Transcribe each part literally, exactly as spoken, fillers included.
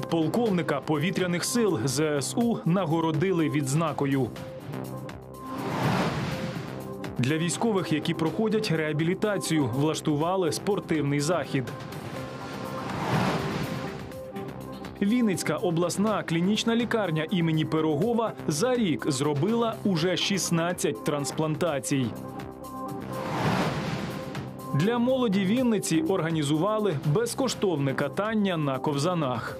Підполковника повітряних сил Зе Ес У нагородили відзнакою. Для військових, які проходять реабілітацію, влаштували спортивний захід. Вінницька обласна клінічна лікарня імені Пирогова за рік зробила уже шістнадцять трансплантацій. Для молоді Вінниці організували безкоштовне катання на ковзанах.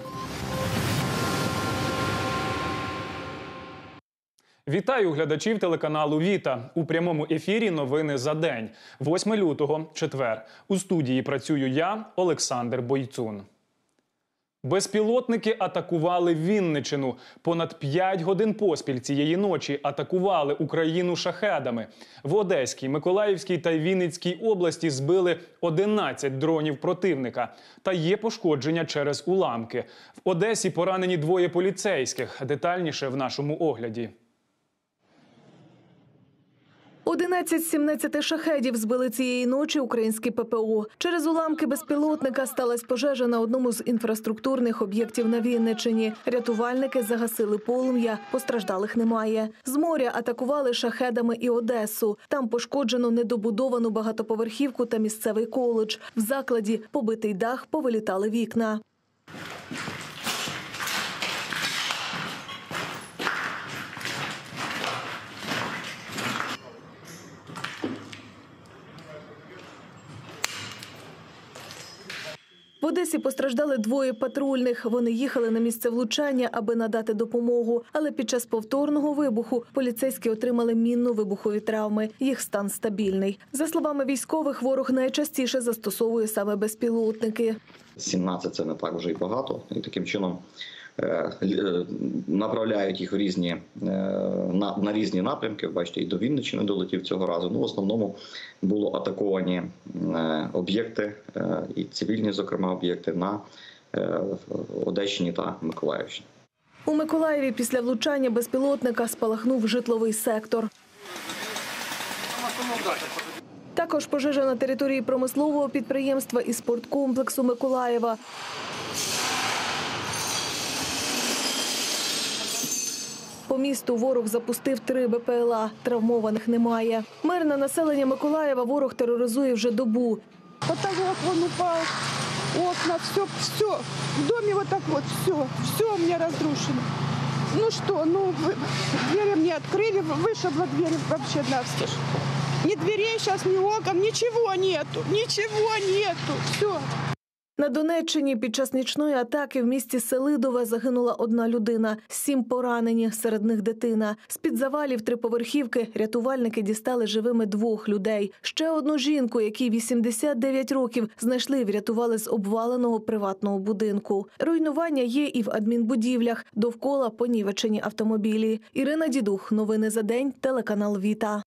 Вітаю глядачів телеканалу «Віта». У прямому ефірі новини за день. восьме лютого, четвер. У студії працюю я, Олександр Бойцун. Безпілотники атакували Вінниччину. Понад п'ять годин поспіль цієї ночі атакували Україну шахедами. В Одеській, Миколаївській та Вінницькій області збили одинадцять дронів противника. Та є пошкодження через уламки. В Одесі поранені двоє поліцейських. Детальніше в нашому огляді. одинадцять з сімнадцяти шахедів збили цієї ночі українські Пе Пе О. Через уламки безпілотника сталася пожежа на одному з інфраструктурних об'єктів на Вінниччині. Рятувальники загасили полум'я, постраждалих немає. З моря атакували шахедами і Одесу. Там пошкоджено недобудовану багатоповерхівку та місцевий коледж. В закладі побитий дах, повилітали вікна. В Одесі постраждали двоє патрульних. Вони їхали на місце влучання, аби надати допомогу. Але під час повторного вибуху поліцейські отримали мінно-вибухові травми. Їх стан стабільний. За словами військових, ворог найчастіше застосовує саме безпілотники. сімнадцять – це не так вже й багато. І таким чином направляють їх в різні, на, на різні напрямки. Бачите, і до Вінниччини долетів цього разу. Ну, в основному було атаковані об'єкти, і цивільні, зокрема, об'єкти на Одещині та Миколаївщині. У Миколаєві після влучання безпілотника спалахнув житловий сектор. Також пожежа на території промислового підприємства і спорткомплексу Миколаєва. По місту ворог запустив три Бе Пе Ел А. Травмованих немає. Мирне населення Миколаєва ворог тероризує вже добу. Потолок вон упал, окна, все, все. В доме вот так вот, все, все у меня разрушено. Ну что, ну, двери мне открыли, вышибло двери вообще навстежь. Ни дверей сейчас, ни окон, ничего нету, ничего нету, все. На Донеччині під час нічної атаки в місті Селидове загинула одна людина, сім поранені, серед них дитина. З-під завалів триповерхівки рятувальники дістали живими двох людей. Ще одну жінку, якій вісімдесят дев'ять років, знайшли і врятували з обваленого приватного будинку. Руйнування є і в адмінбудівлях, довкола понівечені автомобілі. Ірина Дідух, новини за день, телеканал «Віта».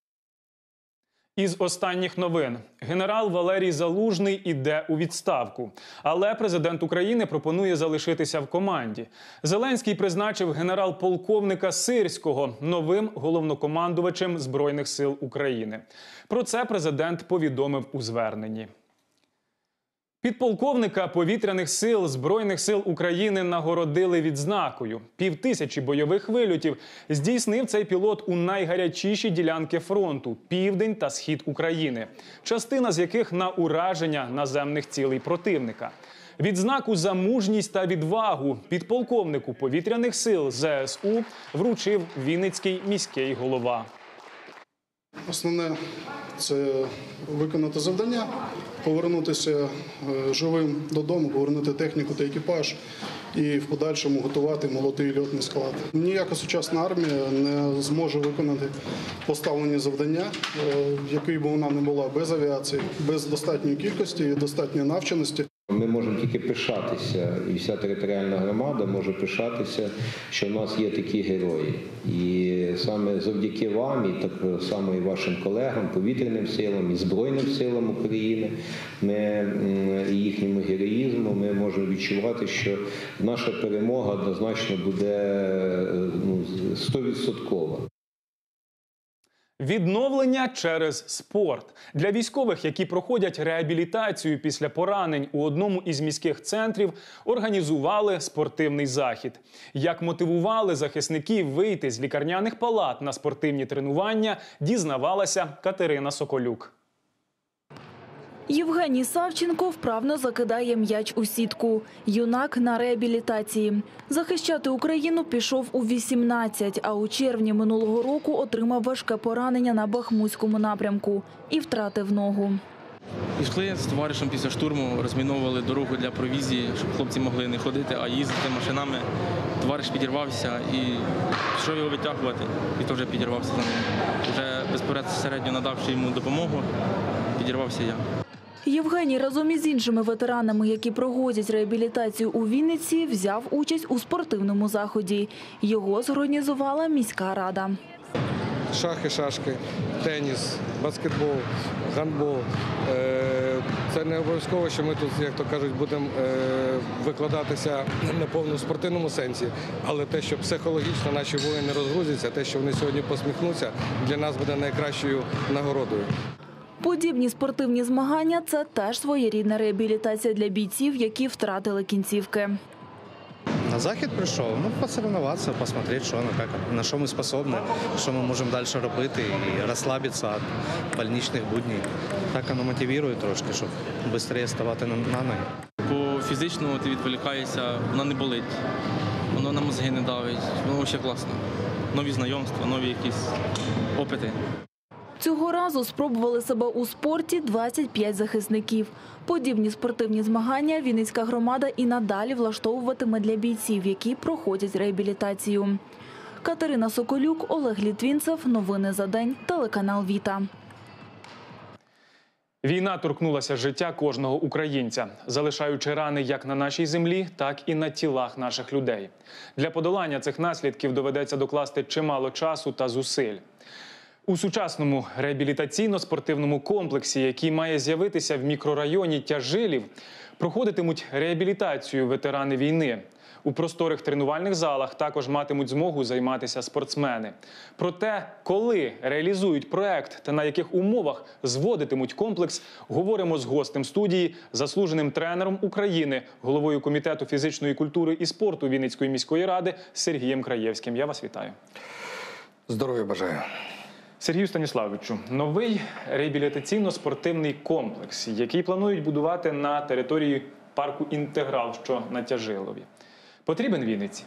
Із останніх новин. Генерал Валерій Залужний іде у відставку. Але президент України пропонує залишитися в команді. Зеленський призначив генерал-полковника Сирського новим головнокомандувачем Збройних сил України. Про це президент повідомив у зверненні. Підполковника повітряних сил Збройних сил України нагородили відзнакою. Півтисячі бойових вильотів здійснив цей пілот у найгарячіші ділянки фронту – південь та схід України, частина з яких на ураження наземних цілей противника. Відзнаку за мужність та відвагу підполковнику повітряних сил Зе Ес У вручив Вінницький міський голова. Основне – це виконати завдання, повернутися живим додому, повернути техніку та екіпаж і в подальшому готувати молодий льотний склад. Ніяка сучасна армія не зможе виконати поставлені завдання, який би вона не була, без авіації, без достатньої кількості і достатньої навченості. Ми можемо тільки пишатися, і вся територіальна громада може пишатися, що в нас є такі герої. І саме завдяки вам, і так само і вашим колегам, повітряним силам, і Збройним силам України, ми, і їхньому героїзму, ми можемо відчувати, що наша перемога однозначно буде ну, стовідсоткова. Відновлення через спорт. Для військових, які проходять реабілітацію після поранень у одному із міських центрів, організували спортивний захід. Як мотивували захисників вийти з лікарняних палат на спортивні тренування, дізнавалася Катерина Соколюк. Євгеній Савченко вправно закидає м'яч у сітку. Юнак на реабілітації. Захищати Україну пішов у вісімнадцять, а у червні минулого року отримав важке поранення на Бахмутському напрямку і втратив ногу. Пішли з товаришем після штурму, розміновували дорогу для провізії, щоб хлопці могли не ходити, а їздити машинами. Товариш підірвався і пішов його витягувати, і теж підірвався за ним. Вже безпосередньо надавши йому допомогу, підірвався я. Євгеній разом із іншими ветеранами, які проходять реабілітацію у Вінниці, взяв участь у спортивному заході. Його зорганізувала міська рада. Шахи, шашки, теніс, баскетбол, гандбол. Це не обов'язково, що ми тут, як то кажуть, будемо викладатися на повному спортивному сенсі, але те, що психологічно наші воїни розгрузяться, те, що вони сьогодні посміхнуться, для нас буде найкращою нагородою. Подібні спортивні змагання – це теж своєрідна реабілітація для бійців, які втратили кінцівки. На захід прийшов, ну, посоревноватися, посмотреть, що, ну, як, на що ми способні, що ми можемо далі робити і розслабитися від больничних буднів. Так воно мотивує трошки, щоб швидше ставати на ноги. По фізичному ти відволікаєшся, вона не болить, воно на мозги не давить, воно ще класно. Нові знайомства, нові якісь опити. Цього разу спробували себе у спорті двадцять п'ять захисників. Подібні спортивні змагання Вінницька громада і надалі влаштовуватиме для бійців, які проходять реабілітацію. Катерина Соколюк, Олег Літвінцев. Новини за день. Телеканал «Віта». Війна торкнулася життя кожного українця, залишаючи рани як на нашій землі, так і на тілах наших людей. Для подолання цих наслідків доведеться докласти чимало часу та зусиль. У сучасному реабілітаційно-спортивному комплексі, який має з'явитися в мікрорайоні Тяжилів, проходитимуть реабілітацію ветерани війни. У просторих тренувальних залах також матимуть змогу займатися спортсмени. Про те, коли реалізують проект та на яких умовах зводитимуть комплекс, говоримо з гостем студії, заслуженим тренером України, головою Комітету фізичної культури і спорту Вінницької міської ради Сергієм Краєвським. Я вас вітаю. Здоров'я бажаю. Сергію Станіславовичу, новий реабілітаційно-спортивний комплекс, який планують будувати на території парку «Інтеграл», що на Тяжилові. Потрібен Вінниці?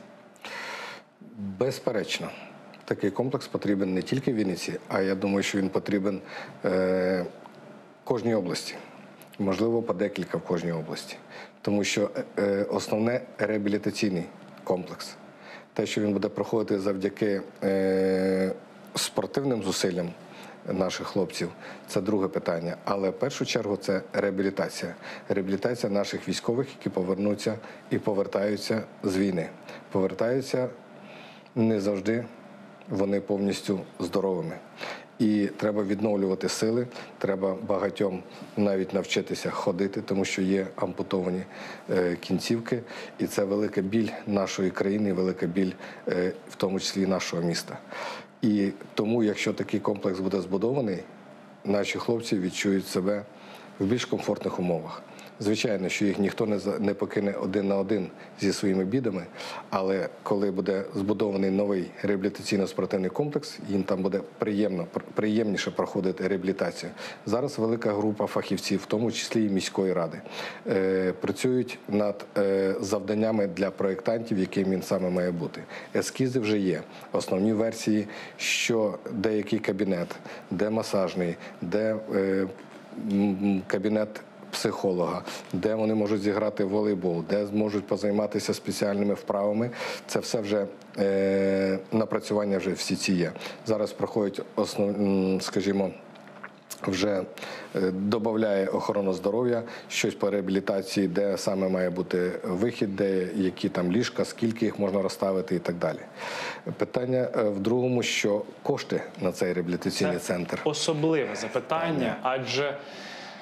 Безперечно. Такий комплекс потрібен не тільки Вінниці, а я думаю, що він потрібен е, кожній області. Можливо, по декілька в кожній області. Тому що е, основне реабілітаційний комплекс. Те, що він буде проходити завдяки е, спортивним зусиллям наших хлопців, це друге питання. Але в першу чергу це реабілітація. Реабілітація наших військових, які повернуться і повертаються з війни. Повертаються не завжди вони повністю здоровими. І треба відновлювати сили, треба багатьом навіть навчитися ходити, тому що є ампутовані е, кінцівки. І це велика біль нашої країни, велика біль е, в тому числі нашого міста. І тому, якщо такий комплекс буде збудований, наші хлопці відчують себе в більш комфортних умовах. Звичайно, що їх ніхто не, не покине один на один зі своїми бідами, але коли буде збудований новий реабілітаційно-спортивний комплекс, їм там буде приємно, приємніше проходити реабілітацію. Зараз велика група фахівців, в тому числі і міської ради, е, працюють над е, завданнями для проєктантів, яким він саме має бути. Ескізи вже є. Основні версії, що де який кабінет, де масажний, де е, кабінет психолога, де вони можуть зіграти в волейбол, де зможуть позайматися спеціальними вправами. Це все вже е, напрацювання вже всі ці є. Зараз проходять основ, скажімо, вже додає охорона здоров'я, щось по реабілітації, де саме має бути вихід, де які там ліжка, скільки їх можна розставити і так далі. Питання в другому, що кошти на цей реабілітаційний Це центр. Особливе запитання, адже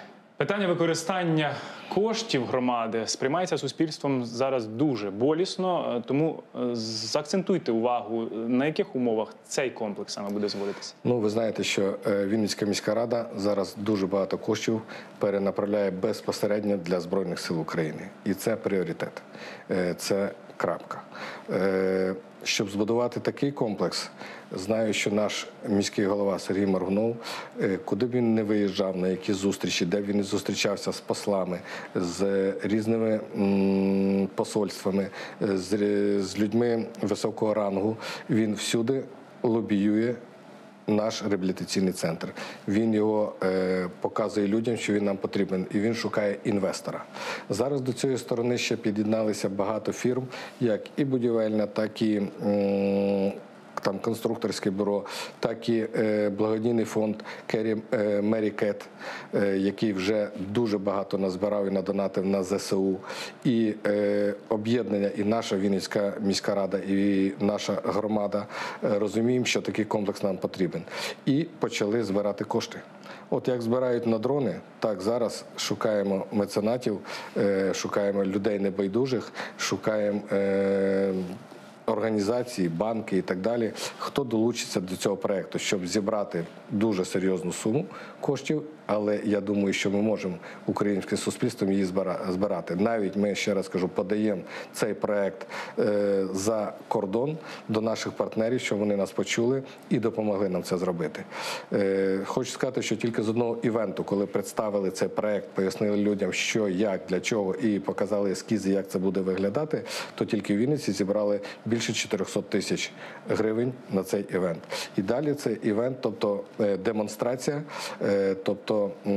Питання використання коштів громади сприймається суспільством зараз дуже болісно, тому заакцентуйте увагу, на яких умовах цей комплекс саме буде зводитися. Ну, ви знаєте, що Вінницька міська рада зараз дуже багато коштів перенаправляє безпосередньо для Збройних сил України. І це пріоритет. Це крапка. Щоб збудувати такий комплекс, знаю, що наш міський голова Сергій Моргунов, куди б він не виїжджав, на які зустрічі, де він не зустрічався з послами, з різними посольствами, з людьми високого рангу, він всюди лобіює наш реабілітаційний центр. Він його е, показує людям, що він нам потрібен, і він шукає інвестора. Зараз до цієї сторони ще під'єдналися багато фірм, як і будівельна, так і м, там конструкторське бюро, так і е, благодійний фонд Керрі е, Мері Кет, е, який вже дуже багато назбирав і надонатив на зе се у. І е, об'єднання, і наша Вінницька міська рада, і наша громада е, розуміємо, що такий комплекс нам потрібен. І почали збирати кошти. От як збирають на дрони, так зараз шукаємо меценатів, е, шукаємо людей небайдужих, шукаємо е, організації, банки і так далі, хто долучиться до цього проєкту, щоб зібрати дуже серйозну суму коштів, але я думаю, що ми можемо українським суспільством її збирати. Навіть ми, ще раз кажу, подаємо цей проєкт е, за кордон до наших партнерів, щоб вони нас почули і допомогли нам це зробити. Е, хочу сказати, що тільки з одного івенту, коли представили цей проєкт, пояснили людям, що, як, для чого, і показали ескізи, як це буде виглядати, то тільки в Вінниці зібрали більше чотирьохсот тисяч гривень на цей івент. І далі цей івент, тобто е, демонстрація, е, тобто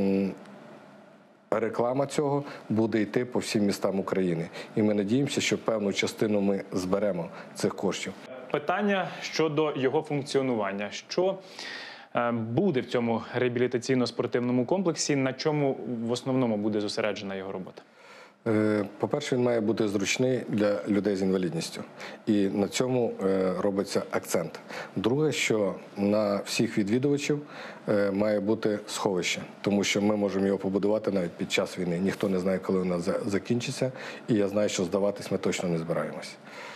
реклама цього буде йти по всім містам України. І ми надіємося, що певну частину ми зберемо цих коштів. Питання щодо його функціонування. Що буде в цьому реабілітаційно-спортивному комплексі, на чому в основному буде зосереджена його робота? По-перше, він має бути зручний для людей з інвалідністю. І на цьому робиться акцент. Друге, що на всіх відвідувачів має бути сховище, тому що ми можемо його побудувати навіть під час війни. Ніхто не знає, коли вона закінчиться, і я знаю, що здаватись ми точно не збираємось.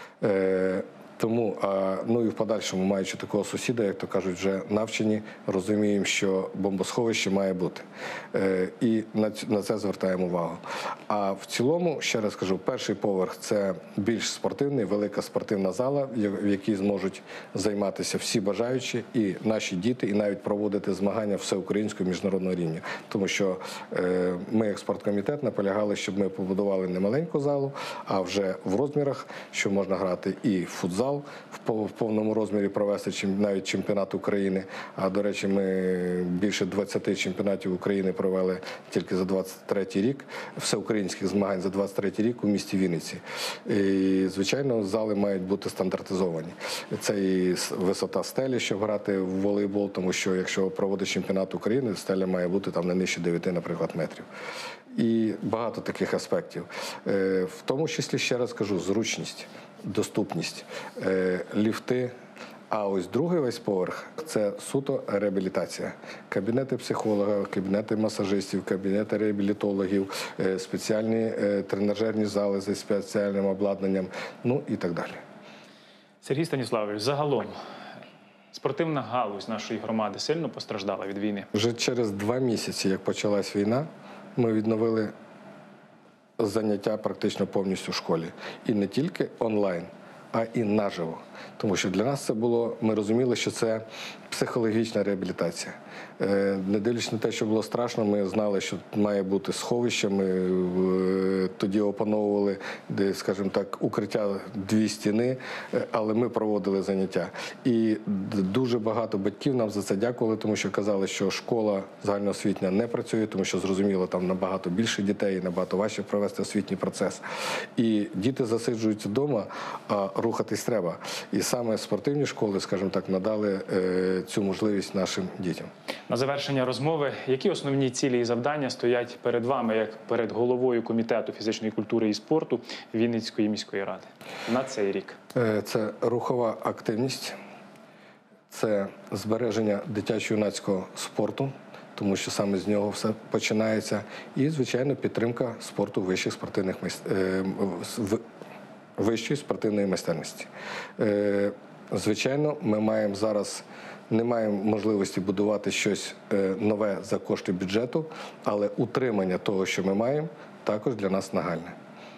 Тому, ну і в подальшому, маючи такого сусіда, як то кажуть, вже навчені, розуміємо, що бомбосховище має бути. І на це звертаємо увагу. А в цілому, ще раз кажу, перший поверх – це більш спортивний, велика спортивна зала, в якій зможуть займатися всі бажаючі, і наші діти, і навіть проводити змагання всеукраїнського міжнародного рівня. Тому що ми, як спорткомітет, наполягали, щоб ми побудували не маленьку залу, а вже в розмірах, що можна грати і в футзал, в повному розмірі провести навіть чемпіонат України. А, до речі, ми більше двадцяти чемпіонатів України провели тільки за двадцять третій рік, всеукраїнських змагань за двадцять третій рік у місті Вінниці. І, звичайно, зали мають бути стандартизовані. Це і висота стелі, щоб грати в волейбол, тому що якщо проводить чемпіонат України, стеля має бути там не нижче дев'яти, наприклад, метрів. І багато таких аспектів. В тому числі, ще раз кажу, зручність, доступність, ліфти. А ось другий весь поверх – це суто реабілітація. Кабінети психолога, кабінети масажистів, кабінети реабілітологів, спеціальні тренажерні зали зі спеціальним обладнанням, ну і так далі. Сергій Станіславович, загалом спортивна галузь нашої громади сильно постраждала від війни? Вже через два місяці, як почалась війна, ми відновили заняття практично повністю в школі. І не тільки онлайн, а і наживо. Тому що для нас це було, ми розуміли, що це психологічна реабілітація. Не дивлячись на те, що було страшно, ми знали, що має бути сховище. Ми тоді опановували, скажімо так, укриття дві стіни, але ми проводили заняття. І дуже багато батьків нам за це дякували, тому що казали, що школа загальноосвітня не працює, тому що, зрозуміло, там набагато більше дітей, набагато важче провести освітній процес. І діти засиджуються вдома, а рухатись треба. І саме спортивні школи, скажімо так, надали е, цю можливість нашим дітям. На завершення розмови, які основні цілі і завдання стоять перед вами, як перед головою Комітету фізичної культури і спорту Вінницької міської ради на цей рік? Е, це рухова активність, це збереження дитячо-юнацького спорту, тому що саме з нього все починається. І, звичайно, підтримка спорту вищих спортивних майст... вищої спортивної майстерності. Звичайно, ми маємо зараз, не маємо можливості будувати щось нове за кошти бюджету, але утримання того, що ми маємо, також для нас нагальне.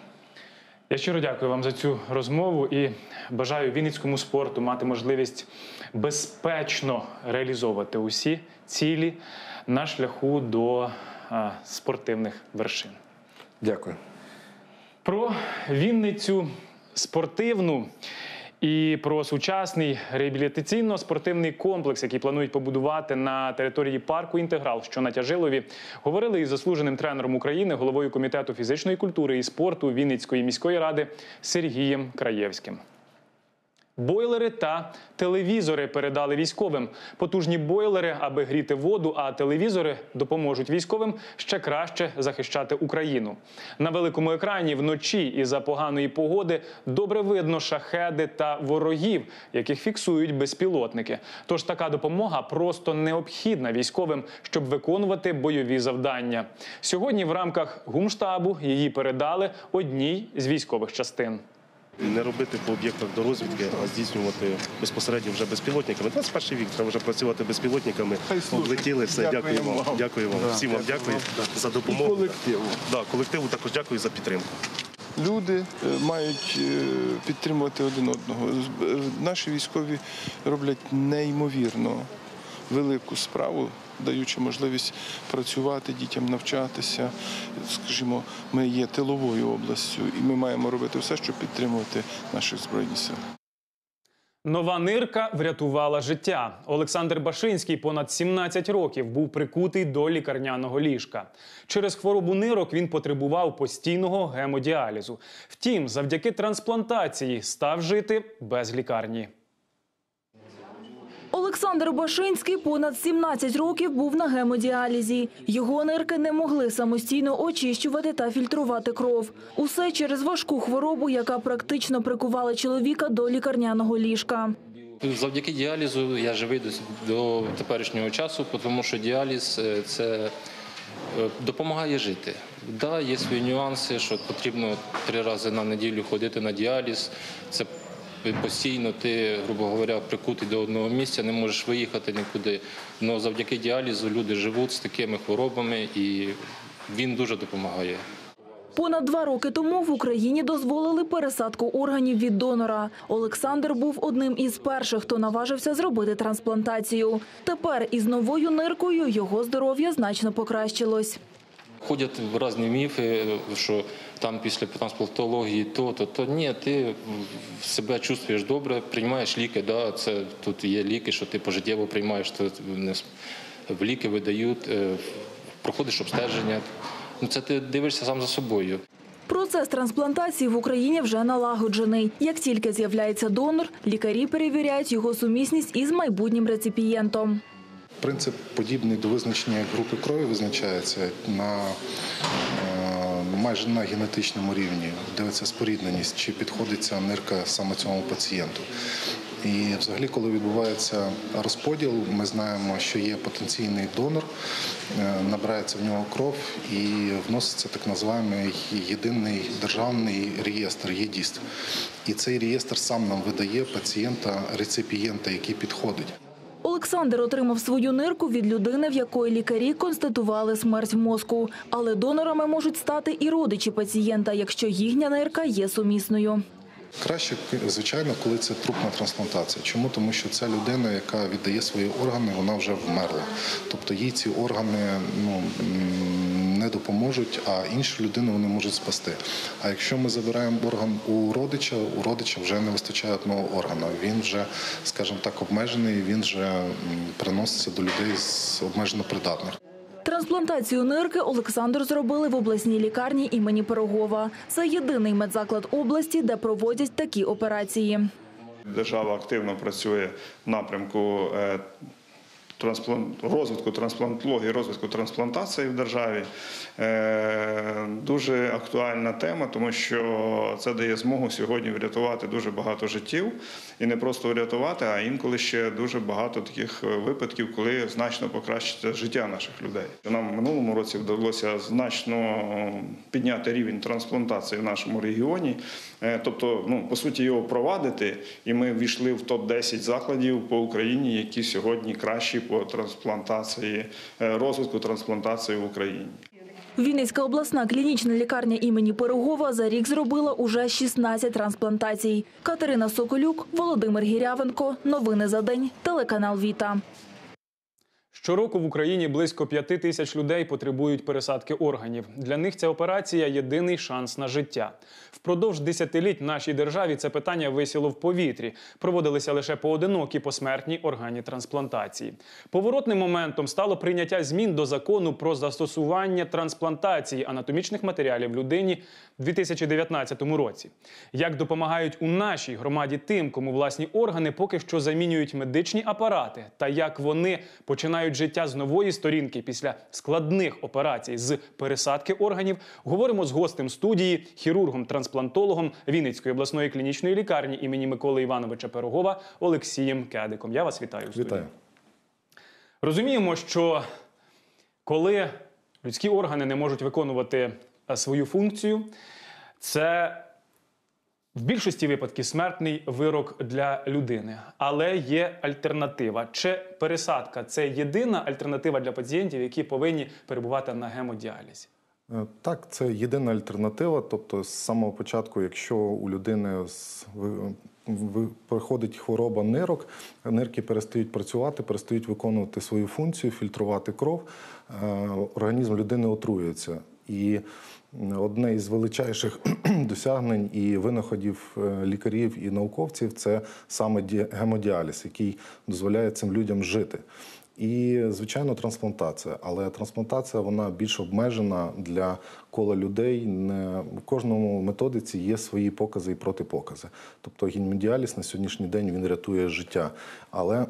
Я щиро дякую вам за цю розмову і бажаю вінницькому спорту мати можливість безпечно реалізовувати усі цілі на шляху до а, спортивних вершин. Дякую. Про Вінницю спортивну і про сучасний реабілітаційно-спортивний комплекс, який планують побудувати на території парку «Інтеграл», що на Тяжилові, говорили із заслуженим тренером України, головою Комітету фізичної культури і спорту Вінницької міської ради Сергієм Краєвським. Бойлери та телевізори передали військовим. Потужні бойлери, аби гріти воду, а телевізори допоможуть військовим ще краще захищати Україну. На великому екрані вночі із-за поганої погоди добре видно шахеди та ворогів, яких фіксують безпілотники. Тож така допомога просто необхідна військовим, щоб виконувати бойові завдання. Сьогодні в рамках гумштабу її передали одній з військових частин. Не робити по об'єктах до розвідки, а здійснювати безпосередньо вже безпілотниками. двадцять перший вік, треба вже працювати безпілотниками. Облетіли, все, дякую вам. Дякую вам. Всім вам дякую за допомогу. Колективу. Да, колективу також дякую за підтримку. Люди мають підтримувати один одного. Наші військові роблять неймовірно велику справу, даючи можливість працювати, дітям навчатися. Скажімо, ми є тиловою областю, і ми маємо робити все, щоб підтримувати наші Збройні сили. Нова нирка врятувала життя. Олександр Башинський понад сімнадцять років був прикутий до лікарняного ліжка. Через хворобу нирок він потребував постійного гемодіалізу. Втім, завдяки трансплантації став жити без лікарні. Олександр Башинський понад сімнадцять років був на гемодіалізі. Його нирки не могли самостійно очищувати та фільтрувати кров. Усе через важку хворобу, яка практично прикувала чоловіка до лікарняного ліжка. Завдяки діалізу я живий до теперішнього часу, тому що діаліз – це допомагає жити. Да, є свої нюанси, що потрібно три рази на неділю ходити на діаліз. Це постійно ти, грубо говоря, прикутий до одного місця, не можеш виїхати нікуди. Але завдяки діалізу люди живуть з такими хворобами, і він дуже допомагає. Понад два роки тому в Україні дозволили пересадку органів від донора. Олександр був одним із перших, хто наважився зробити трансплантацію. Тепер із новою ниркою його здоров'я значно покращилось. Ходять різні міфи, що там після трансплантології то-то, то ні, ти себе чувствуєш добре, приймаєш ліки, да, це тут є ліки, що ти пожиттєво приймаєш, то в ліки видають, проходиш обстеження. Ну, це ти дивишся сам за собою. Процес трансплантації в Україні вже налагоджений. Як тільки з'являється донор, лікарі перевіряють його сумісність із майбутнім реципієнтом. Принцип подібний до визначення, як групи крові визначається на майже на генетичному рівні. Дивиться спорідненість, чи підходить ця нирка саме цьому пацієнту. І взагалі, коли відбувається розподіл, ми знаємо, що є потенційний донор, набирається в нього кров і вноситься так званий єдиний державний реєстр, ЄДІСТ. І цей реєстр сам нам видає пацієнта-реципієнта, який підходить. Олександр отримав свою нирку від людини, в якої лікарі констатували смерть мозку. Але донорами можуть стати і родичі пацієнта, якщо їхня нирка є сумісною. Краще, звичайно, коли це трупна трансплантація. Чому? Тому що ця людина, яка віддає свої органи, вона вже вмерла. Тобто їй ці органи ну, не допоможуть, а іншу людину вони можуть спасти. А якщо ми забираємо орган у родича, у родича вже не вистачає одного органу. Він вже, скажімо так, обмежений, він вже приноситься до людей з обмежено придатних. Трансплантацію нирки Олександр зробили в обласній лікарні імені Пирогова. Це єдиний медзаклад області, де проводять такі операції. Держава активно працює в напрямку розвитку трансплантології, розвитку трансплантації в державі. Дуже актуальна тема, тому що це дає змогу сьогодні врятувати дуже багато життів. І не просто врятувати, а інколи ще дуже багато таких випадків, коли значно покращиться життя наших людей. Нам в минулому році вдалося значно підняти рівень трансплантації в нашому регіоні. Тобто, ну, по суті, його провадити, і ми ввійшли в топ десять закладів по Україні, які сьогодні кращі по трансплантації, розвитку трансплантації в Україні. Вінницька обласна клінічна лікарня імені Пирогова за рік зробила уже шістнадцять трансплантацій. Катерина Соколюк, Володимир Гірявенко. Новини за день. Телеканал Віта. Щороку в Україні близько п'яти тисяч людей потребують пересадки органів. Для них ця операція – єдиний шанс на життя. Впродовж десятиліть в нашій державі це питання висіло в повітрі. Проводилися лише поодинокі посмертні органні трансплантації. Поворотним моментом стало прийняття змін до закону про застосування трансплантації анатомічних матеріалів людині в дві тисячі дев'ятнадцятому році. Як допомагають у нашій громаді тим, кому власні органи поки що замінюють медичні апарати, та як вони починають життя з нової сторінки після складних операцій з пересадки органів, говоримо з гостем студії, хірургом-трансплантологом Вінницької обласної клінічної лікарні імені Миколи Івановича Пирогова Олексієм Кедиком. Я вас вітаю в студії. Вітаю. Розуміємо, що коли людські органи не можуть виконувати свою функцію, це в більшості випадків смертний вирок для людини. Але є альтернатива. Чи пересадка – це єдина альтернатива для пацієнтів, які повинні перебувати на гемодіалізі? Так, це єдина альтернатива. Тобто з самого початку, якщо у людини приходить хвороба нирок, нирки перестають працювати, перестають виконувати свою функцію, фільтрувати кров, організм людини отруюється. І одне із величайших досягнень і винаходів лікарів і науковців – це саме гемодіаліз, який дозволяє цим людям жити. І, звичайно, трансплантація. Але трансплантація, вона більш обмежена для кола людей. Не в кожному методиці є свої покази і протипокази. Тобто гемодіаліз на сьогоднішній день він рятує життя. Але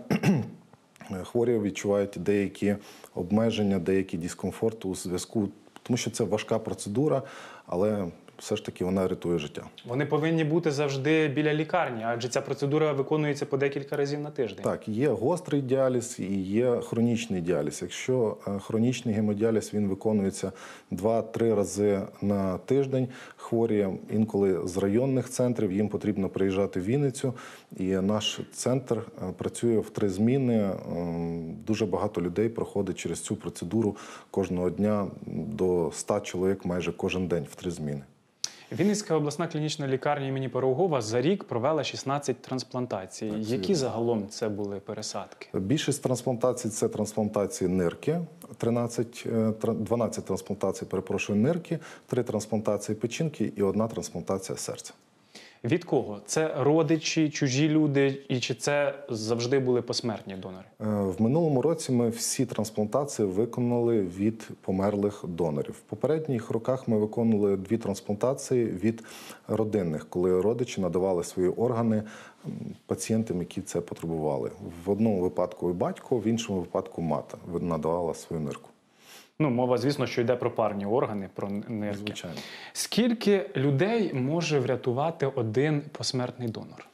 хворі відчувають деякі обмеження, деякий дискомфорт у зв'язку, тому що це важка процедура, але все ж таки вона рятує життя. Вони повинні бути завжди біля лікарні, адже ця процедура виконується по декілька разів на тиждень. Так, є гострий діаліз і є хронічний діаліз. Якщо хронічний гемодіаліз, він виконується два-три рази на тиждень. Хворі інколи з районних центрів, їм потрібно приїжджати в Вінницю. І наш центр працює в три зміни. Дуже багато людей проходить через цю процедуру кожного дня, до ста чоловік майже кожен день в три зміни. Вінницька обласна клінічна лікарня імені Пирогова за рік провела шістнадцять трансплантацій. Так, які загалом це були пересадки? Більшість трансплантацій – це трансплантації нирки, тринадцять, дванадцять трансплантацій, перепрошую, нирки, три трансплантації печінки і одна трансплантація серця. Від кого? Це родичі, чужі люди, і чи це завжди були посмертні донори? В минулому році ми всі трансплантації виконали від померлих донорів. В попередніх роках ми виконували дві трансплантації від родинних, коли родичі надавали свої органи пацієнтам, які це потребували. В одному випадку батько, в іншому випадку мати надавала свою нирку. Ну, мова, звісно, що йде про парні органи, про нирки. Звичайно. Скільки людей може врятувати один посмертний донор?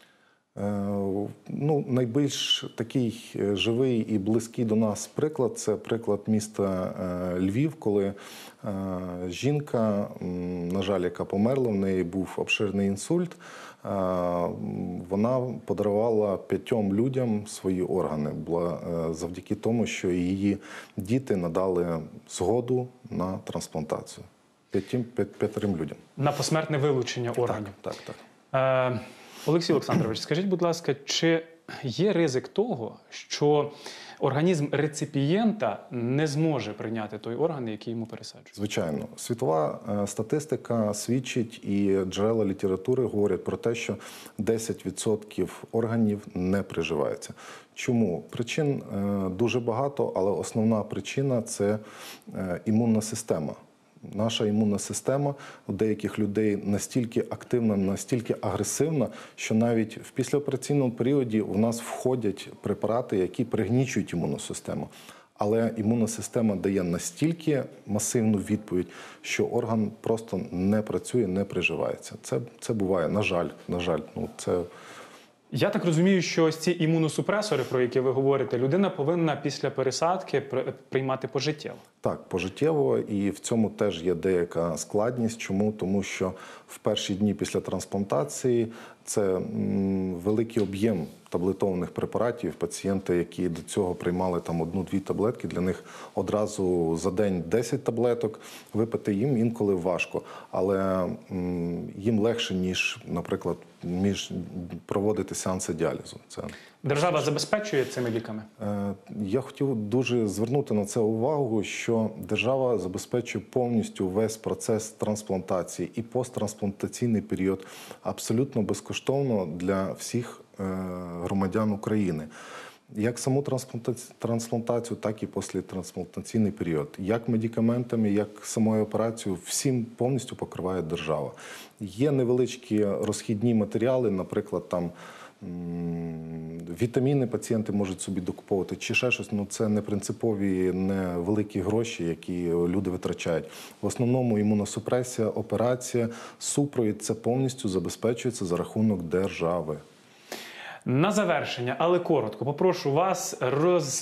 Е, ну, найбільш такий живий і близький до нас приклад – це приклад міста е, Львів, коли е, жінка, на жаль, яка померла, в неї був обширний інсульт, е, вона подарувала п'ятьом людям свої органи, була, е, завдяки тому, що її діти надали згоду на трансплантацію. П'ятим, п'ятьом людям. На посмертне вилучення органів? Так, так, так. Е, Олексій Олександрович, скажіть, будь ласка, чи є ризик того, що організм реципієнта не зможе прийняти той орган, який йому пересаджують? Звичайно. Світова статистика свідчить, і джерела літератури говорять про те, що десять відсотків органів не приживаються. Чому? Причин дуже багато, але основна причина – це імунна система. Наша імунна система у деяких людей настільки активна, настільки агресивна, що навіть в післяопераційному періоді в нас входять препарати, які пригнічують імунну систему. Але імунна система дає настільки масивну відповідь, що орган просто не працює, не приживається. Це, це буває, на жаль, на жаль. Ну, це... Я так розумію, що ось ці імуносупресори, про які ви говорите, людина повинна після пересадки приймати пожиттєво. Так, пожиттєво, і в цьому теж є деяка складність. Чому? Тому що в перші дні після трансплантації це м, великий об'єм таблетованих препаратів. Пацієнти, які до цього приймали там одну-дві таблетки, для них одразу за день десять таблеток, випити їм інколи важко. Але м, їм легше, ніж, наприклад, між проводити сеанси діалізу. Це... Держава забезпечує цими ліками? Я хотів дуже звернути на це увагу, що держава забезпечує повністю весь процес трансплантації і посттрансплантаційний період абсолютно безкоштовно для всіх громадян України. Як саму трансплантацію, так і післятрансплантаційний період. Як медикаментами, як самою операцією, всім повністю покриває держава. Є невеличкі розхідні матеріали, наприклад, там вітаміни пацієнти можуть собі докуповувати чи ще щось, ну це не принципові, не великі гроші, які люди витрачають. В основному імуносупресія, операція, супровід – це повністю забезпечується за рахунок держави. На завершення, але коротко, попрошу вас роз...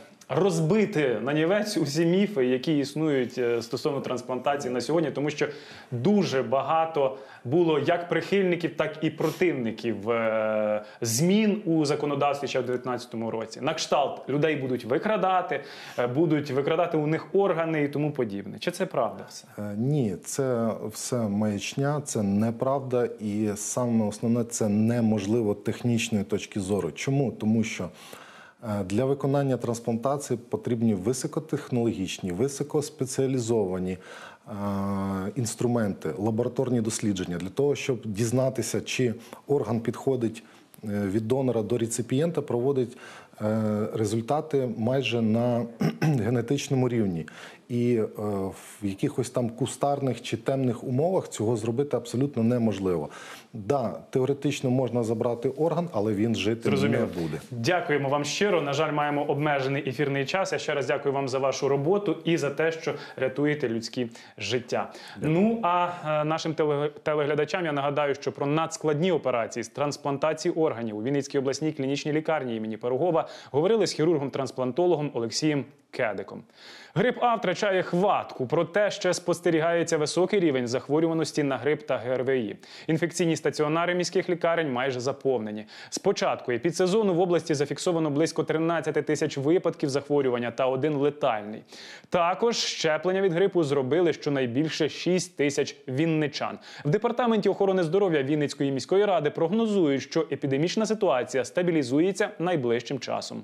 розбити нанівець усі міфи, які існують стосовно трансплантації на сьогодні, тому що дуже багато було як прихильників, так і противників е змін у законодавстві ще в дев'ятнадцятому році. На кшталт людей будуть викрадати, будуть викрадати у них органи і тому подібне. Чи це правда все? Ні, це все маячня, це неправда і саме основне – це неможливо технічної точки зору. Чому? Тому що для виконання трансплантації потрібні високотехнологічні, високоспеціалізовані е, інструменти, лабораторні дослідження для того, щоб дізнатися, чи орган підходить від донора до реципієнта, проводить е, результати майже на генетичному рівні. І е, в якихось там кустарних чи темних умовах цього зробити абсолютно неможливо. Да, теоретично можна забрати орган, але він жити Зрозуміло. не буде. Дякуємо вам щиро. На жаль, маємо обмежений ефірний час. Я ще раз дякую вам за вашу роботу і за те, що рятуєте людські життя. Дякую. Ну, а нашим телеглядачам я нагадаю, що про надскладні операції з трансплантації органів у Вінницькій обласній клінічній лікарні імені Пирогова говорили з хірургом-трансплантологом Олексієм Кедиком. Грип А втрачає хватку, проте ще спостерігається високий рівень захворюваності на грип та Ге Ер Ве І. Інфекційні стаціонари міських лікарень майже заповнені. З початку епідсезону в області зафіксовано близько тринадцяти тисяч випадків захворювання та один летальний. Також щеплення від грипу зробили щонайбільше шість тисяч вінничан. В Департаменті охорони здоров'я Вінницької міської ради прогнозують, що епідемічна ситуація стабілізується найближчим часом.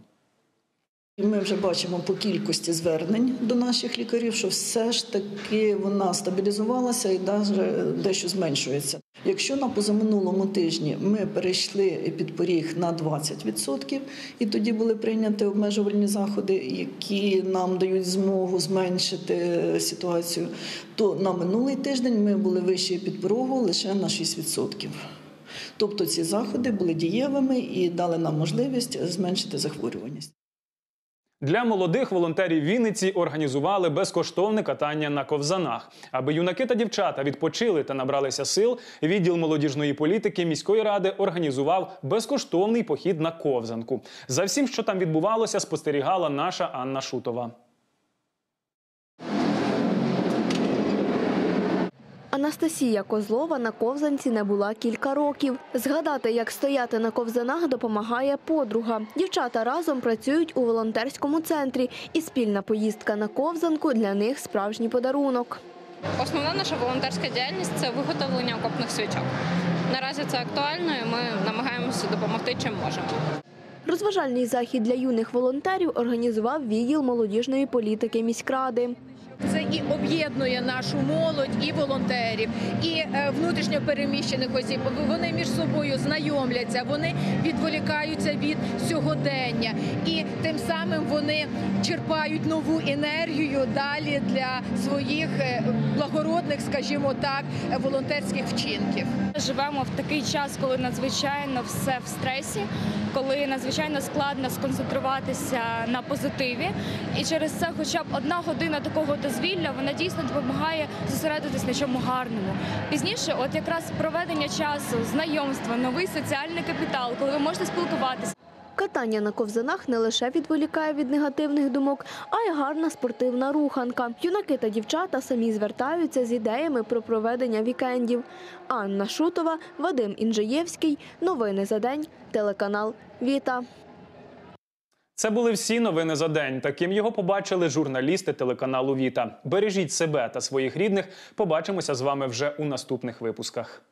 Ми вже бачимо по кількості звернень до наших лікарів, що все ж таки вона стабілізувалася і навіть дещо зменшується. Якщо на позаминулому тижні ми перейшли підпоріг на двадцять відсотків, і тоді були прийняті обмежувальні заходи, які нам дають змогу зменшити ситуацію, то на минулий тиждень ми були вище підпорогу лише на шість відсотків. Тобто ці заходи були дієвими і дали нам можливість зменшити захворюваність. Для молодих волонтерів Вінниці організували безкоштовне катання на ковзанах. Аби юнаки та дівчата відпочили та набралися сил, відділ молодіжної політики міської ради організував безкоштовний похід на ковзанку. За всім, що там відбувалося, спостерігала наша Анна Шутова. Анастасія Козлова на ковзанці не була кілька років. Згадати, як стояти на ковзанах, допомагає подруга. Дівчата разом працюють у волонтерському центрі, і спільна поїздка на ковзанку для них справжній подарунок. Основна наша волонтерська діяльність – це виготовлення окопних свічок. Наразі це актуально, і ми намагаємося допомогти, чим можемо. Розважальний захід для юних волонтерів організував відділ молодіжної політики міськради. Це і об'єднує нашу молодь, і волонтерів, і внутрішньо переміщених осіб. Вони між собою знайомляться, вони відволікають відволікаються від сьогодення. І тим самим вони черпають нову енергію далі для своїх благородних, скажімо так, волонтерських вчинків. Живемо в такий час, коли надзвичайно все в стресі, коли надзвичайно складно сконцентруватися на позитиві. І через це хоча б одна година такого дозвілля, вона дійсно допомагає зосередитись на чому гарному. Пізніше, от якраз проведення часу, знайомства, новий соціальний капітал, коли ви можете спілкуватися. Катання на ковзанах не лише відволікає від негативних думок, а й гарна спортивна руханка. Юнаки та дівчата самі звертаються з ідеями про проведення вікендів. Анна Шутова, Вадим Інжиєвський. Новини за день. Телеканал «Віта». Це були всі новини за день. Таким його побачили журналісти телеканалу «Віта». Бережіть себе та своїх рідних. Побачимося з вами вже у наступних випусках.